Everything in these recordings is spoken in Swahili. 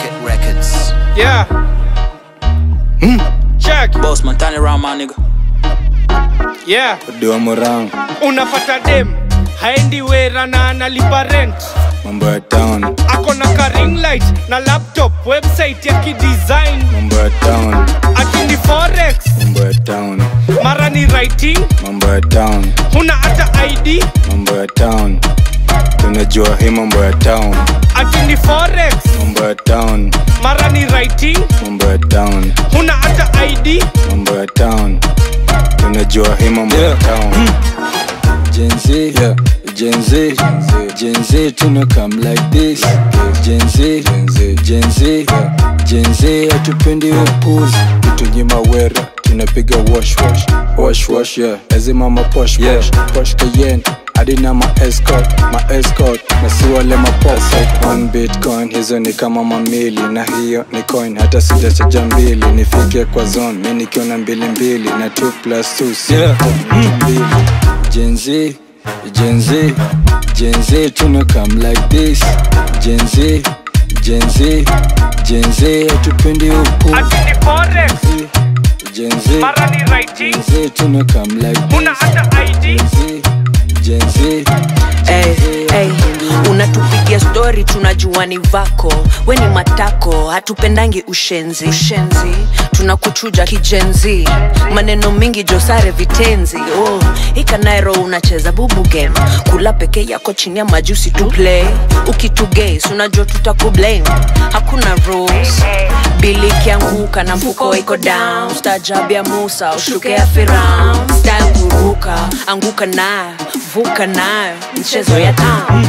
Hit Records. Yeah. Check. Boss man, turn around my nigga. Yeah. Dua morang. Unapata dem haendi wera na analipa rent. Mambo ya town. Ako na ka ring light na laptop, website ya kidesign. Mambo ya town. Akini forex. Mambo ya town. Mara ni writing. Mambo ya town. Huna hata ID. Mambo ya town. Tunajua hii mambo ya town. Akini forex. Mambo ya town. Mara ni writing. Mambo ya town. Huna hata ID. Mambo ya town. Tunajua hii mambo ya town. Gen Z, yeah. Gen Z, Gen Z, tuna come like this. Gen Z, Gen Z, Gen Z, hatupendi upuzi. Tunyima wera, tunapiga wash wash, wash wash, yeah. Ezi mama posh posh, posh Cayenne. Adina ma escort, na si wale ma pop. 1 Bitcoin, hizo ni kama mamili. Na hiyo ni coin, hata sijachaja mbili. Nifike kwa zone, mimi nikiona mbili. Na 2 + 2, si mbili. Gen Z, Gen Z, Gen Z, tuna come like this. Gen Z, Gen Z, Gen Z, hatupendi upuzi. Akini forex. Gen Z, Mara ni writing. Gen Z, tuna come like this. Huna hata ID. Gen Z, Hey, unatupigia story tunajua ni vako. We ni matako, hatupendangi ushenzi. Tunakuchuja kijenzi. Maneno mingi josare vitenzi. Hika nairo unacheza bubu game. Kula peke yako chini ya majusi to play. Ukitugaze unajua tutakublame. Hakuna rules. Bili kianguka na mfuko iko down. Stajab ya Musa, ushuke ya Firaun. Style kuruka, anguka nayo, vuka nayo. Mchezo ya town.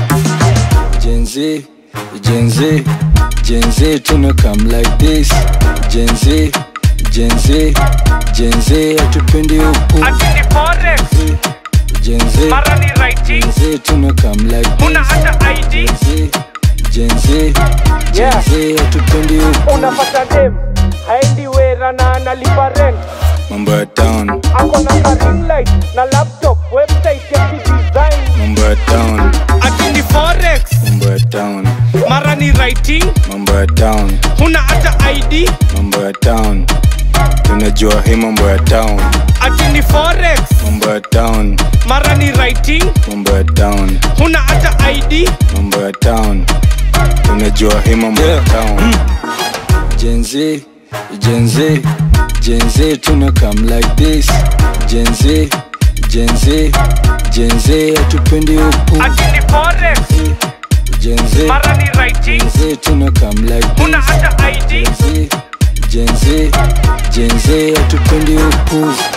Gen Z, Gen Z, Gen Z, tuna come like this. Gen Z, Gen Z, Gen Z, hatupendi upuzi. Akini forex. Gen Z, Mara ni writing. Gen Z, tuna come like this. Huna hata ID. Gen Z, Gen Z, hatupendi upuzi. Unapata dem haendi wera na analipa rent. Mambo ya town. Ako na ka ring light na laptop, website ya kidesign. Mambo ya town. Akini forex. Mambo ya town. Mara ni writing. Mambo ya town. Huna hata ID. Mambo ya town. Tunajua hii mambo ya town. Akini forex. Mambo ya town. Mara ni writing. Mambo ya town. Huna hata ID. Mambo ya town. Tunajua hii mambo ya town. Gen Z, Gen Z, Gen Z, tuna come like this. Gen Z, Gen Z, Gen Z, hatupendi upuzi. Akini forex. Gen Z, Mara ni writing. Gen Z, tuna come like this. Huna hata ID. Gen Z, Gen Z, Gen Z, hatupendi upuzi.